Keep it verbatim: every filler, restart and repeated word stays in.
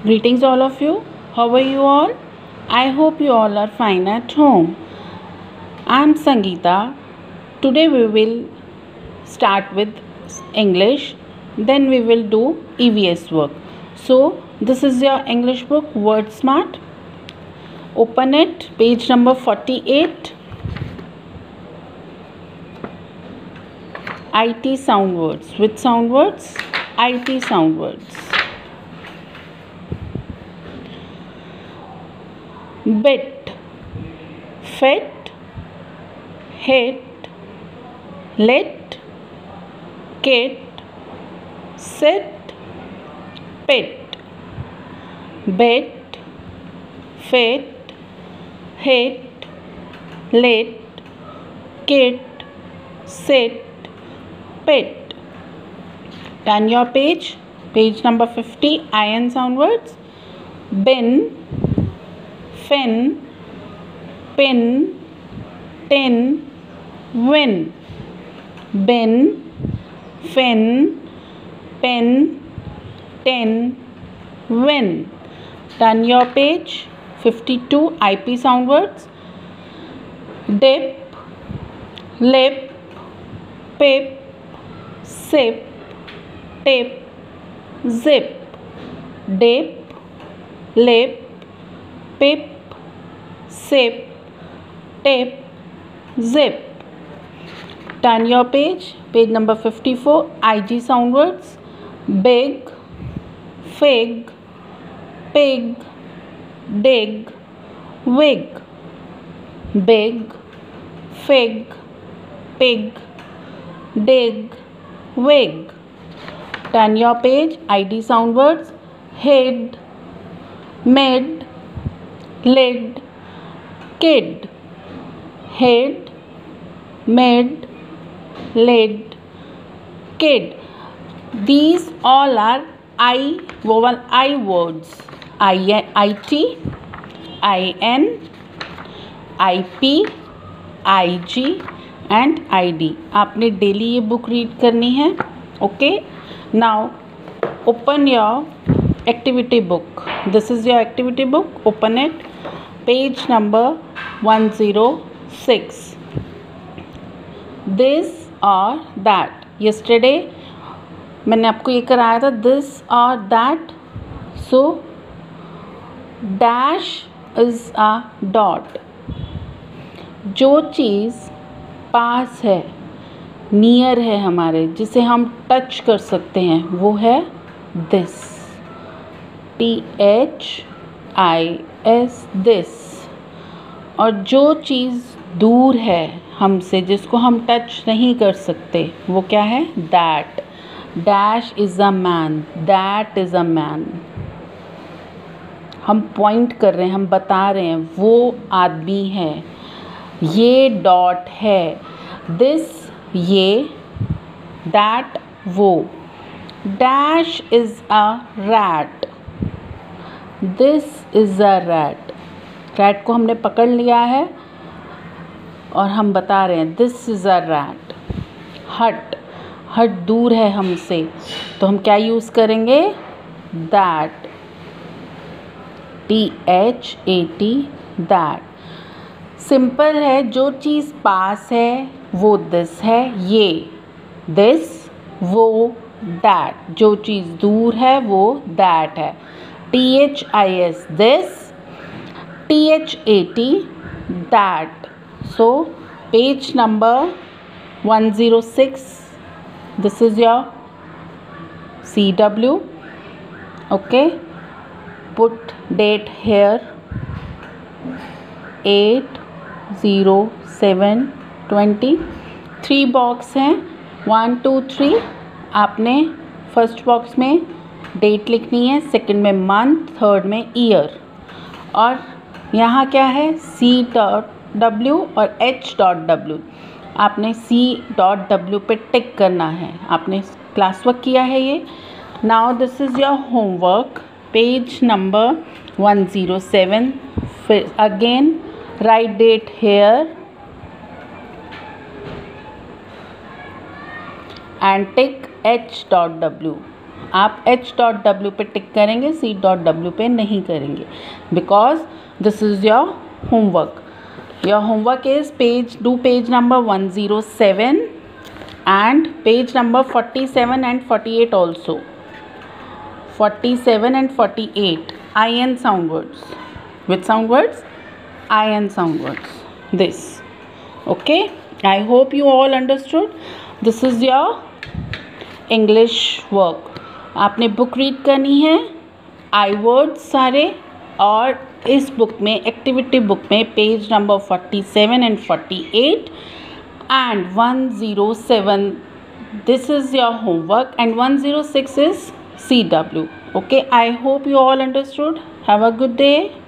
Greetings all of you. How are you all? I hope you all are fine at home. I am Sangeeta. Today we will start with English. Then we will do E V S work. So this is your English book Word Smart. Open it. Page number forty-eight. I T sound words. Which sound words? I T sound words. Bit, fit, hit, lit, kit, sit, pit. Bit, fit, hit, lit, kit, sit, pit. Turn your page. Page number fifty. I N sound words. Bin, fin, pin, tin, win. Bin, fin, pin, tin, win. Turn your page. fifty-two. I P sound words. Dip, lip, pip, sip, tip, zip. Dip, lip, pip, sip, tip, zip. Turn your page. Page number fifty-four. I G sound words. Big, fig, pig, dig, wig. Big, fig, pig, dig, wig. Turn your page. I D sound words. Hid, mid, lid, kid. Hid, mid, lid, kid. These all are I vowel I words. I, I T, I N, I P, I G and I D. आपने daily ये book read करनी है. Okay. Now open your activity book. This is your activity book. Open it. Page number one oh six. This or that. Yesterday मैंने आपको ये कराया था this or that. So dash is a dot. जो चीज़ पास है, near है हमारे, जिसे हम टच कर सकते हैं, वो है this. T H I S this. और जो चीज़ दूर है हमसे, जिसको हम टच नहीं कर सकते, वो क्या है? that. dash is a man. that is a man. हम पॉइंट कर रहे हैं, हम बता रहे हैं वो आदमी है. ये डॉट है. दिस ये, दैट वो. Dash is a rat. This is a rat. Rat को हमने पकड़ लिया है और हम बता रहे हैं दिस इज़ अ रैट. हट, हट दूर है हमसे, तो हम क्या यूज़ करेंगे? That. T H A T, that. Simple है. जो चीज़ पास है वो दिस है. ये दिस, वो दैट. जो चीज़ दूर है वो दैट है. T H I S this, T H A T that. So page number one oh six. This is your C W. Okay. Put date here. eight zero seven twenty. Three box हैं. One two three. आपने first box में date लिखनी है, second में month, third में year. और यहाँ क्या है? सी डॉट डब्ल्यू और एच डॉट डब्ल्यू. आपने सी डॉट डब्ल्यू पे टिक करना है. आपने क्लास वर्क किया है ये. Now this is your homework. Page number one oh seven. Again write date here and tick H dot W. आप एच डॉट डब्ल्यू पे टिक करेंगे, सी डॉट डब्ल्यू पे नहीं करेंगे, because this is your homework. Your homework is page डू page number one oh seven and page number forty-seven and forty-eight also. forty-seven and forty-eight. I N sound words. Which sound words? I N sound words. This. Okay. I hope you all understood. This is your English work. आपने book read करनी है, I words सारे, और इस book में activity book में page number forty-seven and forty-eight and one oh seven, this is your homework, and one oh six is C W. Okay, I hope you all understood. Have a good day.